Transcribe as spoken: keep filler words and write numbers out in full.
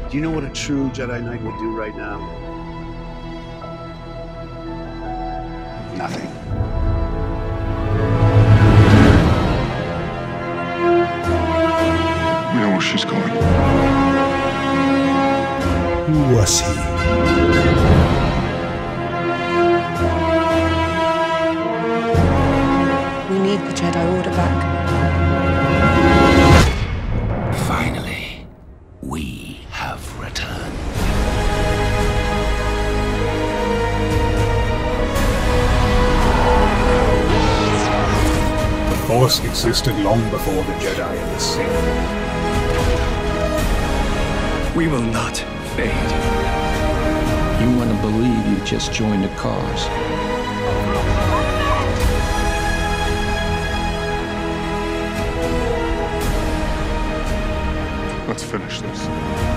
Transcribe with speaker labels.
Speaker 1: Do you know what a true Jedi Knight would do right now? Nothing.
Speaker 2: We know where she's going.
Speaker 3: Who was he?
Speaker 4: We need the Jedi Order back.
Speaker 5: Finally, we have returned.
Speaker 3: The Force existed long before the Jedi and the Sith.
Speaker 2: We will not fade.
Speaker 5: You want to believe you just joined a cause.
Speaker 2: Let's finish this.